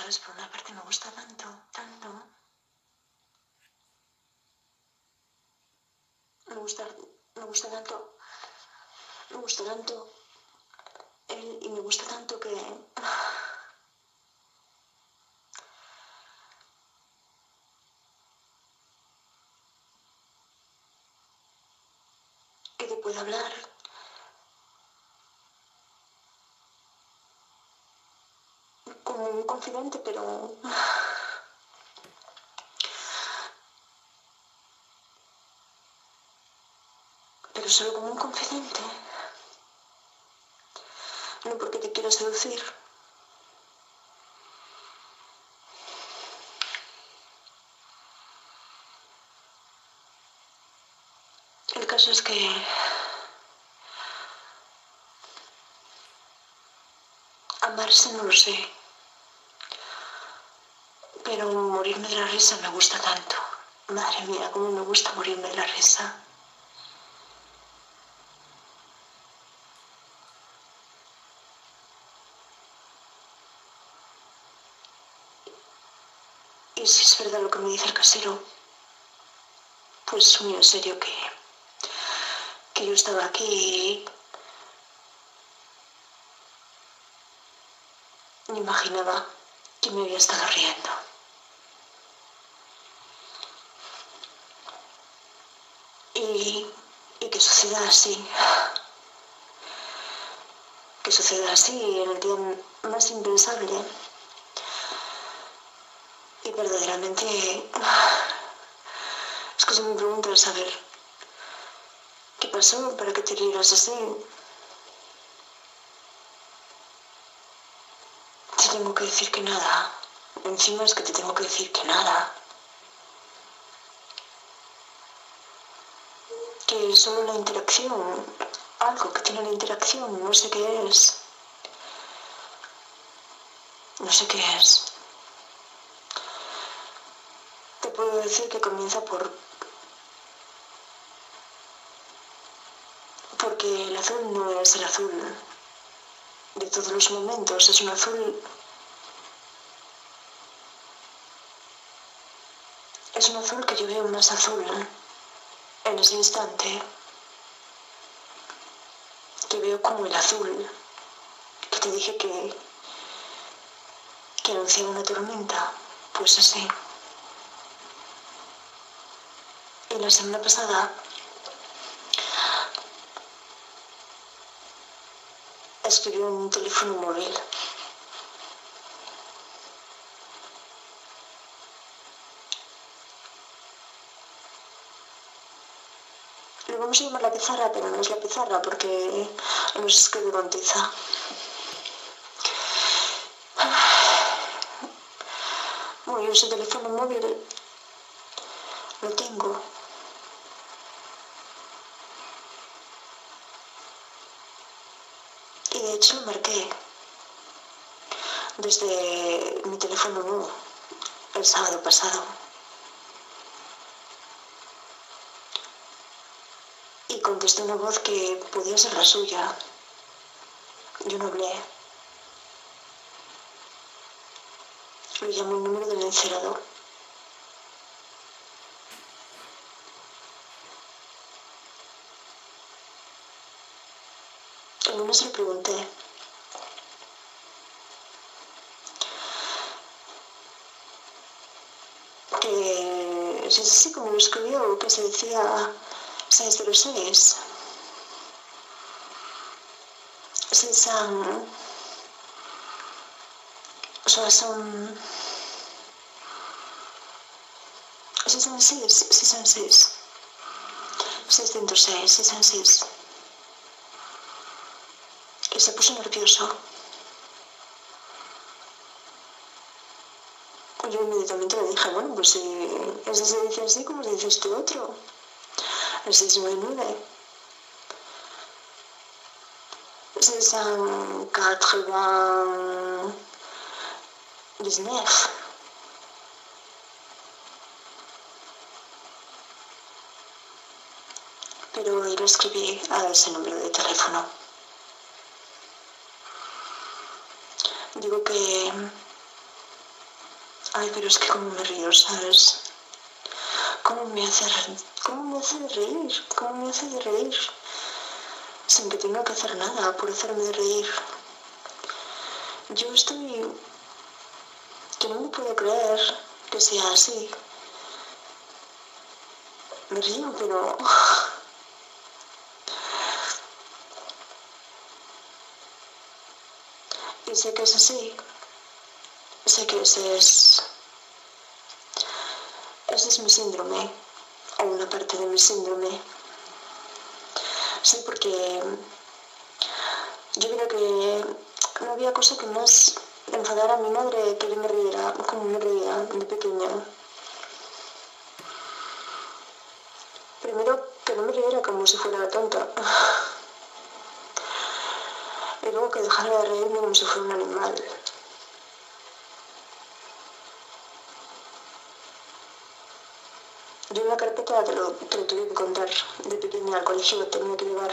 ¿sabes? Por una parte me gusta tanto, tanto. Me gusta tanto. Me gusta tanto él y me gusta tanto que... que te puedo hablar. Como un confidente, pero... pero solo como un confidente. No porque te quiero seducir. El caso es que... amarse no lo sé. Pero morirme de la risa me gusta tanto. Madre mía, cómo me gusta morirme de la risa. Y si es verdad lo que me dice el casero, pues muy en serio que yo estaba aquí y me imaginaba que me había estado riendo. Y que suceda así. Que suceda así en el día más impensable. Y verdaderamente es que si me preguntas, a ver, ¿qué pasó para que te rieras así? Te tengo que decir que nada. Encima es que te tengo que decir que nada. Que solo la interacción, algo que tiene la interacción, no sé qué es. No sé qué es. Te puedo decir que comienza porque el azul no es el azul de todos los momentos, es un azul... Es un azul que yo veo más azul en ese instante. Que veo como el azul que te dije que anunciaba una tormenta, pues así. Y la semana pasada escribió en un teléfono móvil. Le vamos a llamar la pizarra, pero no es la pizarra porque nos escribe con tiza. Bueno, yo ese teléfono móvil lo tengo. Y de hecho lo marqué desde mi teléfono nuevo el sábado pasado. Y contesté una voz que podía ser la suya. Yo no hablé. Le llamó el número del encerador. El lunes le pregunté. Que es así como lo escribió, que se decía 606. 6 o sea, son 606, 606. 606, 606. Y se puso nervioso. Yo inmediatamente le dije, bueno, pues si ese se dice así, ¿cómo se dice este otro? El 699. 699. Pero hoy lo escribí a ese número de teléfono. Digo que Ay, pero es que cómo me río, ¿sabes? ¿Cómo me hace reír? ¿Cómo me hace de reír? Sin que tenga que hacer nada por hacerme de reír. Yo estoy... que no me puedo creer que sea así. Me río, pero... Y sé que es así. Sé que ese es mi síndrome, o una parte de mi síndrome. Sí, porque yo creo que no había cosa que más enfadara a mi madre que yo me riera como me reía de pequeña. Primero, que no me riera como si fuera tonta. Y luego que dejara de reírme como si fuera un animal. Yo en la carpeta te lo tuve que contar. De pequeña al colegio tenía que llevar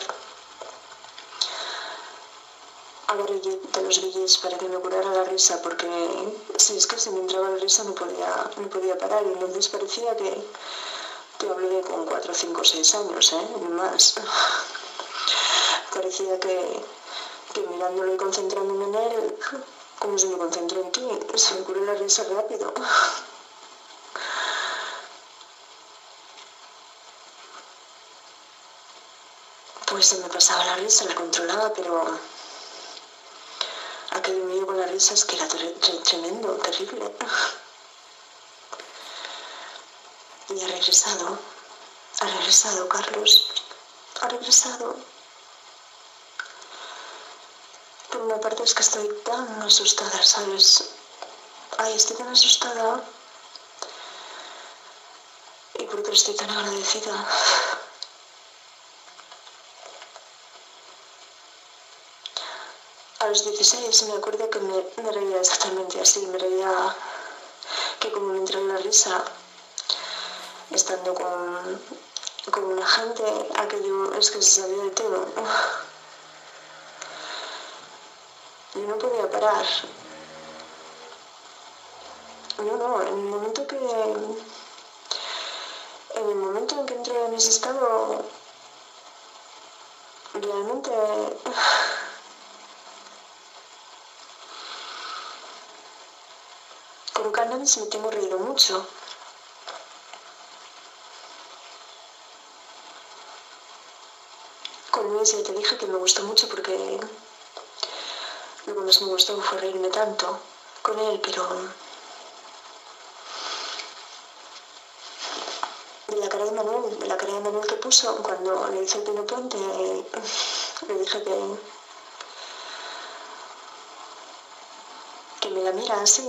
a la de los billetes para que me curara la risa, porque si es que se me entraba la risa no podía parar, y entonces parecía que te hablé con 4, 5, 6 años, ni más. Parecía que mirándolo y concentrándome en él, como si me concentré en ti, se me curó la risa rápido. Pues se me pasaba la risa, la controlaba, pero aquello mío con la risa es que era tremendo, terrible. Y ha regresado, Carlos, ha regresado. Por una parte es que estoy tan asustada, ¿sabes? Ay, estoy tan asustada. Y por otra estoy tan agradecida. A los 16 me acuerdo que me reía exactamente así, me reía que como me entró la risa, estando con una gente, aquello es que se sabía de todo. Yo no podía parar. No, en el momento en que entré en ese estado, realmente... Con cannabis me tengo reído mucho. Con Luis ya te dije que me gustó mucho porque lo que más me gustó fue reírme tanto con él, pero de la cara de Manuel que puso cuando le hice el pino puente, le dije que me la mira así.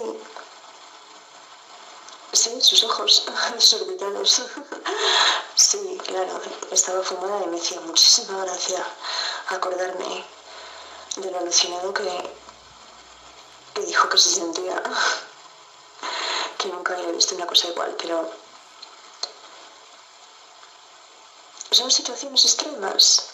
Sí, sus ojos desorbitados. Sí, claro, estaba fumada y me hacía muchísima gracia acordarme de lo alucinado que dijo que se sentía, que nunca había visto una cosa igual, pero son situaciones extremas.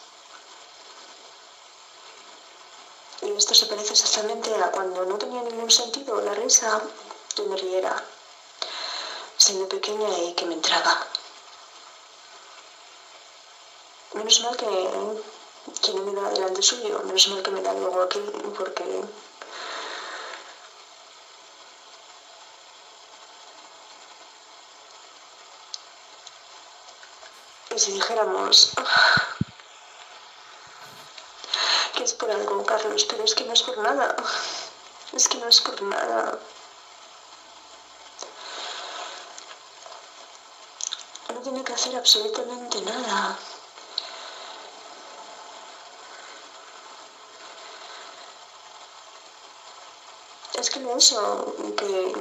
Y esto se parece exactamente a cuando no tenía ningún sentido la risa, yo me riera, siendo pequeña y que me entraba. Menos mal que no me da delante suyo, menos mal que me da luego aquí, porque y si dijéramos que es por algo, Carlos, pero es que no es por nada, es que no es por nada. No tiene que hacer absolutamente nada. Es que no eso, que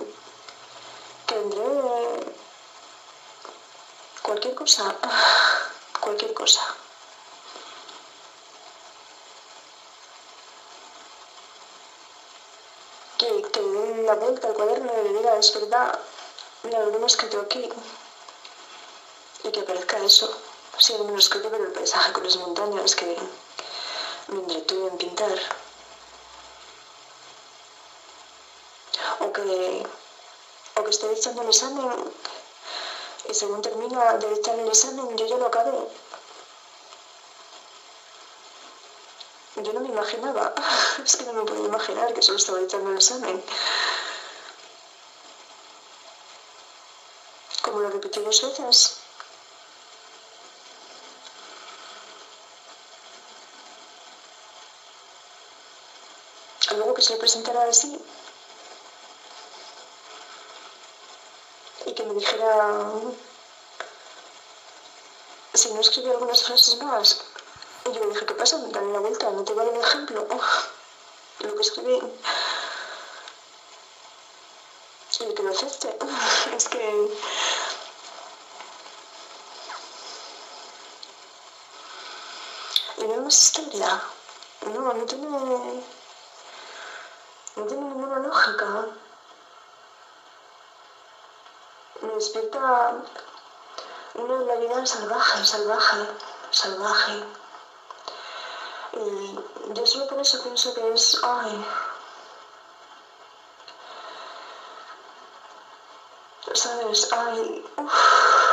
vendré cualquier cosa. Que le dé la vuelta al cuaderno y le diga, es verdad, mira lo que hemos escrito aquí. Y que aparezca eso. Sí, no me lo escrito, pero el paisaje con las montañas que me entretuve en pintar. O que estoy dictando el examen y según termina de dictar el examen yo ya lo acabé. Yo no me imaginaba, es que no me podía imaginar que solo estaba dictando el examen. Como lo repetí 2 veces. Luego que se lo presentara así y que me dijera si no escribí algunas frases más. Y yo le dije, ¿qué pasa? Dale la vuelta, no te vale el ejemplo. Lo que escribí. Y que lo acepte. Es que... Y no hay más historia. No tiene... No tiene ninguna lógica. Me despierta una realidad salvaje. Y yo solo por eso pienso que es... Ay... ¿Sabes? Ay... Uf.